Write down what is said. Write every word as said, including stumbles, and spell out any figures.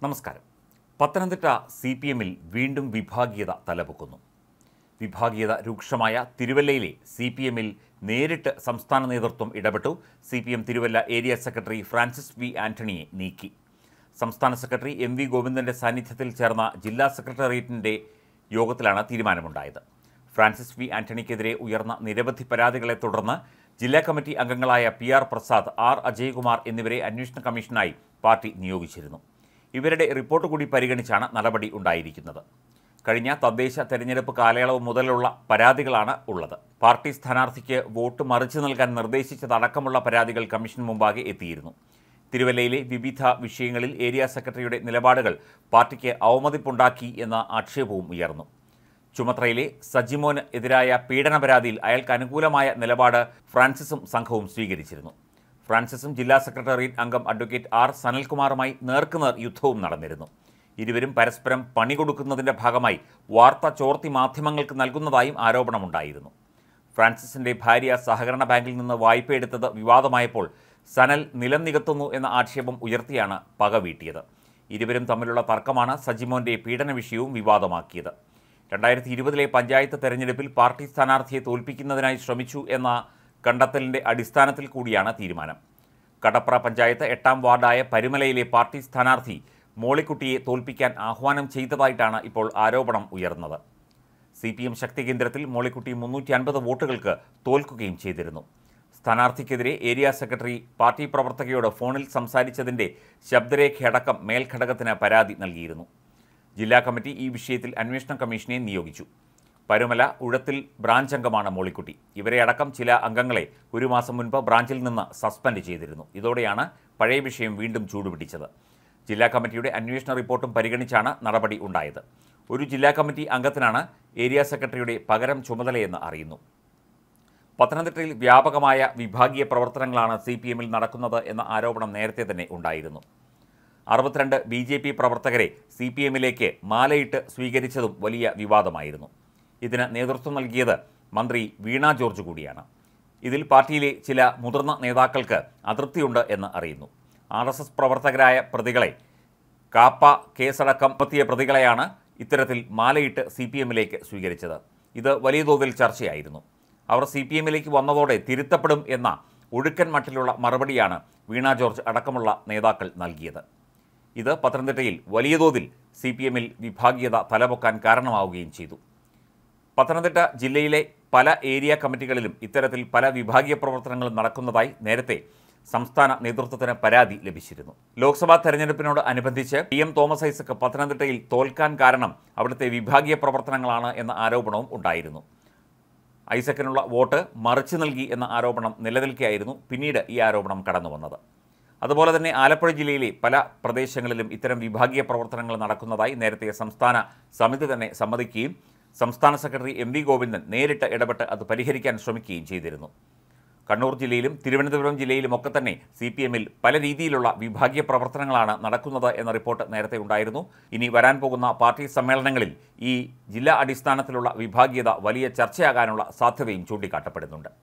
നമസ്കാരം. Pathanamthitta C P എമ്മിൽ വീണ്ടും വിഭാഗീയത തലപൊക്കുന്നു. വിഭാഗീയത രൂക്ഷമായ തിരുവല്ലയിലെ സി പി എമ്മിൽ നേരിട്ട് സംസ്ഥാന നേതൃത്വം ഇടപെട്ടു. C P M Thiruvalla area secretary Francis V ആന്റണിയെ നീക്കി. സംസ്ഥാന സെക്രട്ടറി എം വി ഗോവിന്ദൻ്റെ സാന്നിധ്യത്തിൽ ചേർന്ന ജില്ലാ സെക്രട്ടേറിയറ്റിൻ്റെ യോഗത്തിലാണ് തീരുമാനമുണ്ടായത്. ഫ്രാൻസിസ് വി ആന്റണിക്കെതിരെ ഉയർന്ന നിരവധി പരാതികളെ തുടർന്ന് ജില്ലാ കമ്മിറ്റി അംഗങ്ങളായ P R Prasad, R Ajaykumar എന്നിവരെ അന്വേഷണ കമ്മീഷനായി പാർട്ടി നിയോഗിച്ചിരുന്നു. ഇവരുടെ റിപ്പോർട്ട് കൂടി പരിഗണിച്ചാണ് നടപടി ഉണ്ടായിരിക്കുന്നത്. കഴിഞ്ഞ തദ്ദേശ തെരഞ്ഞെടുപ്പ് കാലയളവ് മുതലുള്ള പരാതികളാണ് ഉള്ളത്. പാർട്ടി സ്ഥാനാർത്ഥിക്ക് വോട്ട് മറിച്ചു നൽകാൻ നിർദ്ദേശിച്ചതടക്കമുള്ള പരാതികൾ കമ്മീഷൻ മുമ്പാകെ എത്തിയിരുന്നു. തിരുവല്ലയിലെ വിവിധ വിഷയങ്ങളിൽ ഏരിയ സെക്രട്ടറിയുടെ നിലപാടുകൾ പാർട്ടിക്ക് അവമതിപ്പുണ്ടാക്കി എന്ന ആക്ഷേപവും ഉയർന്നു. ചുമത്രയിലെ സജിമോന് എതിരായ പീഡന പരാതിയിൽ അയാൾക്ക് അനുകൂലമായ നിലപാട് ഫ്രാൻസിസും സംഘവും സ്വീകരിച്ചിരുന്നു. ഫ്രാൻസിസും ജില്ലാ സെക്രട്ടേറിയറ്റ് അംഗം അഡ്വക്കേറ്റ് ആർ സനൽകുമാറുമായി നേർക്കുനേർ യുദ്ധവും നടന്നിരുന്നു. ഇരുവരും പരസ്പരം പണി കൊടുക്കുന്നതിൻ്റെ ഭാഗമായി വാർത്ത ചോർത്തി മാധ്യമങ്ങൾക്ക് നൽകുന്നതായും ആരോപണമുണ്ടായിരുന്നു. ഫ്രാൻസിസിൻ്റെ ഭാര്യ സഹകരണ ബാങ്കിൽ നിന്ന് വായ്പയെടുത്തത് വിവാദമായപ്പോൾ സനൽ നിലം നികത്തുന്നു എന്ന ആക്ഷേപം ഉയർത്തിയാണ് പക വീട്ടിയത്. ഇരുവരും തമ്മിലുള്ള തർക്കമാണ് സജിമോൻ്റെ പീഡന വിഷയവും വിവാദമാക്കിയത്. രണ്ടായിരത്തി ഇരുപതിലെ പഞ്ചായത്ത് തെരഞ്ഞെടുപ്പിൽ പാർട്ടി സ്ഥാനാർത്ഥിയെ തോൽപ്പിക്കുന്നതിനായി ശ്രമിച്ചു എന്ന കണ്ടെത്തലിൻ്റെ അടിസ്ഥാനത്തിൽ കൂടിയാണ് തീരുമാനം. കടപ്ര പഞ്ചായത്ത് എട്ടാം വാർഡായ പരുമലയിലെ പാർട്ടി സ്ഥാനാർത്ഥി മോളിക്കുട്ടിയെ തോൽപ്പിക്കാൻ ആഹ്വാനം ചെയ്തതായിട്ടാണ് ഇപ്പോൾ ആരോപണം ഉയർന്നത്. സി പി എം ശക്തി കേന്ദ്രത്തിൽ മോളിക്കുട്ടി മുന്നൂറ്റി അൻപത് വോട്ടുകൾക്ക് തോൽക്കുകയും ചെയ്തിരുന്നു. സ്ഥാനാർത്ഥിക്കെതിരെ ഏരിയ സെക്രട്ടറി പാർട്ടി പ്രവർത്തകയോട് ഫോണിൽ സംസാരിച്ചതിൻ്റെ ശബ്ദരേഖയടക്കം മേൽഘടകത്തിന് പരാതി നൽകിയിരുന്നു. ജില്ലാ കമ്മിറ്റി ഈ വിഷയത്തിൽ അന്വേഷണ കമ്മീഷനെ നിയോഗിച്ചു. പരുമല ഉഴത്തിൽ ബ്രാഞ്ച് അംഗമാണ് മോളിക്കുട്ടി. ഇവരെ അടക്കം ചില അംഗങ്ങളെ ഒരു മാസം മുൻപ് ബ്രാഞ്ചിൽ നിന്ന് സസ്പെൻഡ് ചെയ്തിരുന്നു. ഇതോടെയാണ് പഴയ വിഷയം വീണ്ടും ചൂടുപിടിച്ചത്. ജില്ലാ കമ്മിറ്റിയുടെ അന്വേഷണ റിപ്പോർട്ടും പരിഗണിച്ചാണ് നടപടി ഉണ്ടായത്. ഒരു ജില്ലാ കമ്മിറ്റി അംഗത്തിനാണ് ഏരിയ സെക്രട്ടറിയുടെ പകരം ചുമതലയെന്ന് അറിയുന്നു. പത്തനംതിട്ടയിൽ വ്യാപകമായ വിഭാഗീയ പ്രവർത്തനങ്ങളാണ് സി പി എമ്മിൽ നടക്കുന്നത് എന്ന ആരോപണം നേരത്തെ തന്നെ ഉണ്ടായിരുന്നു. അറുപത്തിരണ്ട് ബി ജെ പി പ്രവർത്തകരെ സി പി എമ്മിലേക്ക് മാലയിട്ട് സ്വീകരിച്ചതും വലിയ വിവാദമായിരുന്നു. ഇതിന് നേതൃത്വം നൽകിയത് മന്ത്രി വീണ ജോർജ് കൂടിയാണ്. ഇതിൽ പാർട്ടിയിലെ ചില മുതിർന്ന നേതാക്കൾക്ക് അതൃപ്തിയുണ്ട് എന്ന് അറിയുന്നു. ആർ എസ് എസ് പ്രവർത്തകരായ പ്രതികളെ, കാപ്പ കേസടക്കം എത്തിയ പ്രതികളെയാണ് ഇത്തരത്തിൽ മാലയിട്ട് സി പി എമ്മിലേക്ക് സ്വീകരിച്ചത്. ഇത് വലിയ തോതിൽ ചർച്ചയായിരുന്നു. അവർ സി പി എമ്മിലേക്ക് വന്നതോടെ തിരുത്തപ്പെടും എന്ന ഒഴുക്കൻ മട്ടിലുള്ള മറുപടിയാണ് വീണ ജോർജ് അടക്കമുള്ള നേതാക്കൾ നൽകിയത്. ഇത് പത്തനംതിട്ടയിൽ വലിയ തോതിൽ സി പി എമ്മിൽ വിഭാഗീയത തലപൊക്കാൻ കാരണമാവുകയും ചെയ്തു. പത്തനംതിട്ട ജില്ലയിലെ പല ഏരിയ കമ്മിറ്റികളിലും ഇത്തരത്തിൽ പല വിഭാഗീയ പ്രവർത്തനങ്ങളും നടക്കുന്നതായി നേരത്തെ സംസ്ഥാന നേതൃത്വത്തിന് പരാതി ലഭിച്ചിരുന്നു. ലോക്സഭാ തെരഞ്ഞെടുപ്പിനോട് അനുബന്ധിച്ച് പി എം തോമസ് ഐസക് പത്തനംതിട്ടയിൽ തോൽക്കാൻ കാരണം അവിടുത്തെ വിഭാഗീയ പ്രവർത്തനങ്ങളാണ് എന്ന ആരോപണവും ഉണ്ടായിരുന്നു. ഐസക്കിനുള്ള വോട്ട് മറിച്ചു നൽകി എന്ന ആരോപണം നിലനിൽക്കെയായിരുന്നു പിന്നീട് ഈ ആരോപണം കടന്നു വന്നത്. അതുപോലെ തന്നെ ആലപ്പുഴ ജില്ലയിലെ പല പ്രദേശങ്ങളിലും ഇത്തരം വിഭാഗീയ പ്രവർത്തനങ്ങൾ നടക്കുന്നതായി നേരത്തെ സംസ്ഥാന സമിതി തന്നെ സമ്മതിക്കുകയും സംസ്ഥാന സെക്രട്ടറി എം വി ഗോവിന്ദൻ നേരിട്ട് ഇടപെട്ട് അത് പരിഹരിക്കാൻ ശ്രമിക്കുകയും ചെയ്തിരുന്നു. കണ്ണൂർ ജില്ലയിലും തിരുവനന്തപുരം ജില്ലയിലും ഒക്കെ തന്നെ സി പി എമ്മിൽ പല രീതിയിലുള്ള വിഭാഗീയ പ്രവർത്തനങ്ങളാണ് നടക്കുന്നത് എന്ന റിപ്പോർട്ട് നേരത്തെ ഉണ്ടായിരുന്നു. ഇനി വരാൻ പോകുന്ന പാർട്ടി സമ്മേളനങ്ങളിൽ ഈ ജില്ലാ അടിസ്ഥാനത്തിലുള്ള വിഭാഗീയത വലിയ ചർച്ചയാകാനുള്ള സാധ്യതയും ചൂണ്ടിക്കാട്ടപ്പെടുന്നുണ്ട്.